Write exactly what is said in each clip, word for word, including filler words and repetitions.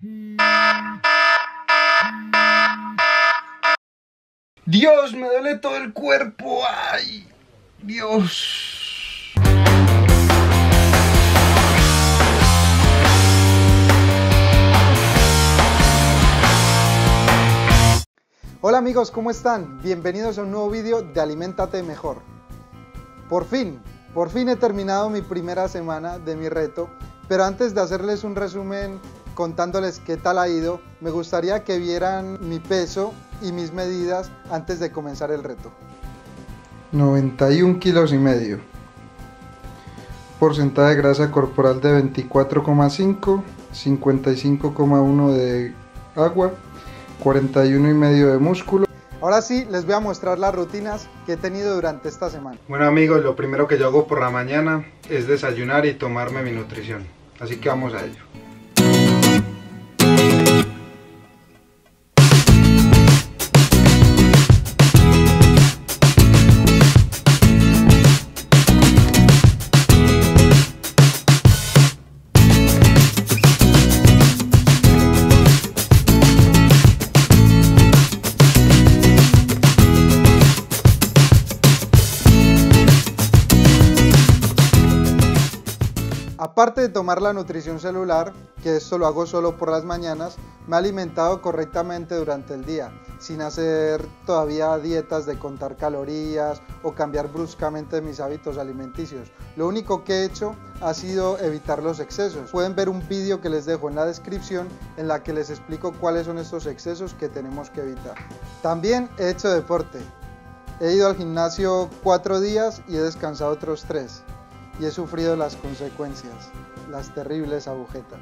Dios, me duele todo el cuerpo. Ay, Dios. Hola amigos, ¿cómo están? Bienvenidos a un nuevo vídeo de Aliméntate Mejor. Por fin, por fin he terminado mi primera semana de mi reto, pero antes de hacerles un resumen contándoles qué tal ha ido, me gustaría que vieran mi peso y mis medidas antes de comenzar el reto. noventa y un kilos y medio. Porcentaje de grasa corporal de veinticuatro coma cinco, cincuenta y cinco coma uno de agua, cuarenta y uno y medio de músculo. Ahora sí, les voy a mostrar las rutinas que he tenido durante esta semana. Bueno amigos, lo primero que yo hago por la mañana es desayunar y tomarme mi nutrición. Así que vamos a ello. Aparte de tomar la nutrición celular, que esto lo hago solo por las mañanas, me he alimentado correctamente durante el día, sin hacer todavía dietas de contar calorías o cambiar bruscamente mis hábitos alimenticios. Lo único que he hecho ha sido evitar los excesos. Pueden ver un vídeo que les dejo en la descripción en la que les explico cuáles son estos excesos que tenemos que evitar. También he hecho deporte. He ido al gimnasio cuatro días y he descansado otros tres. Y he sufrido las consecuencias, las terribles agujetas.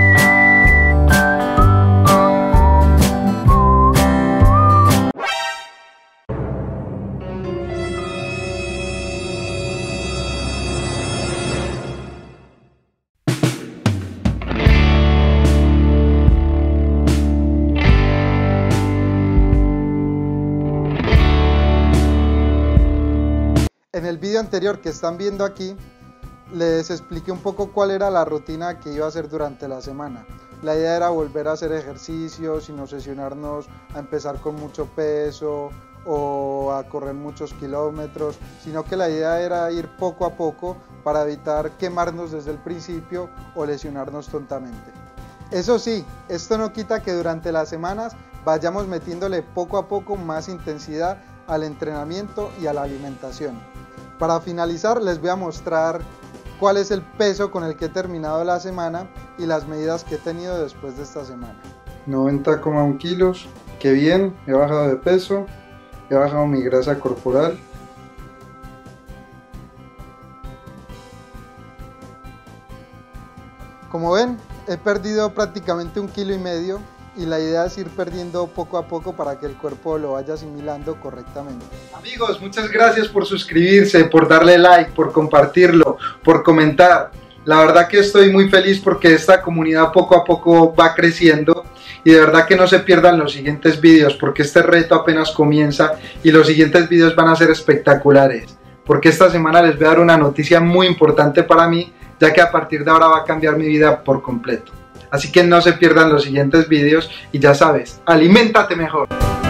En el vídeo anterior que están viendo aquí, les expliqué un poco cuál era la rutina que iba a hacer durante la semana. La idea era volver a hacer ejercicio sin obsesionarnos a empezar con mucho peso o a correr muchos kilómetros, sino que la idea era ir poco a poco para evitar quemarnos desde el principio o lesionarnos tontamente. Eso sí, esto no quita que durante las semanas vayamos metiéndole poco a poco más intensidad al entrenamiento y a la alimentación. Para finalizar les voy a mostrar cuál es el peso con el que he terminado la semana y las medidas que he tenido después de esta semana. noventa coma uno kilos, qué bien, he bajado de peso, he bajado mi grasa corporal. Como ven, he perdido prácticamente un kilo y medio y la idea es ir perdiendo poco a poco para que el cuerpo lo vaya asimilando correctamente. Amigos, muchas gracias por suscribirse, por darle like, por compartirlo, por comentar. La verdad que estoy muy feliz porque esta comunidad poco a poco va creciendo y de verdad que no se pierdan los siguientes vídeos porque este reto apenas comienza y los siguientes vídeos van a ser espectaculares. Porque esta semana les voy a dar una noticia muy importante para mí, ya que a partir de ahora va a cambiar mi vida por completo. Así que no se pierdan los siguientes vídeos y ya sabes, aliméntate mejor.